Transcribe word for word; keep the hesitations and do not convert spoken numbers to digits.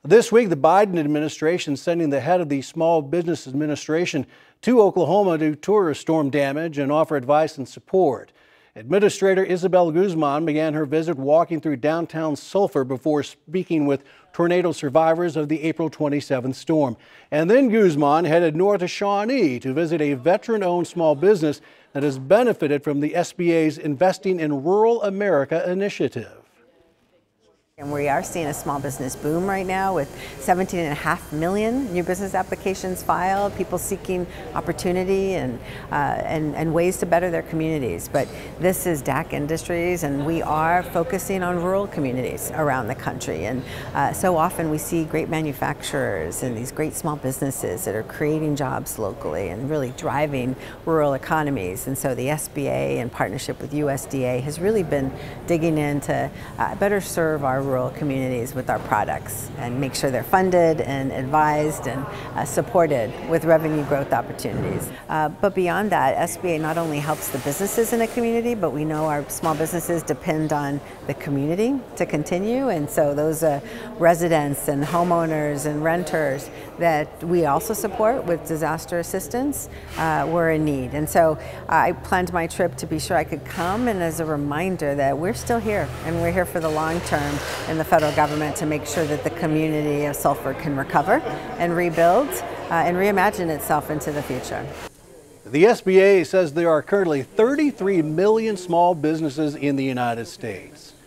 This week, the Biden administration sending the head of the Small Business Administration to Oklahoma to tour storm damage and offer advice and support. Administrator Isabel Guzman began her visit walking through downtown Sulphur before speaking with tornado survivors of the April twenty-seventh storm. And then Guzman headed north to Shawnee to visit a veteran-owned small business that has benefited from the S B A's Investing in Rural America initiative. And we are seeing a small business boom right now with seventeen and a half million new business applications filed, people seeking opportunity and, uh, and, and ways to better their communities. But this is D A C Industries, and we are focusing on rural communities around the country. And uh, so often we see great manufacturers and these great small businesses that are creating jobs locally and really driving rural economies. And so the S B A, in partnership with U S D A, has really been digging in to uh, better serve our rural communities with our products and make sure they're funded and advised and uh, supported with revenue growth opportunities. Uh, but beyond that, S B A not only helps the businesses in a community, but we know our small businesses depend on the community to continue, and so those uh, residents and homeowners and renters that we also support with disaster assistance uh, were in need. And so I planned my trip to be sure I could come, and as a reminder that we're still here and we're here for the long term in the federal government to make sure that the community of Sulphur can recover and rebuild uh, and reimagine itself into the future. The S B A says there are currently thirty-three million small businesses in the United States.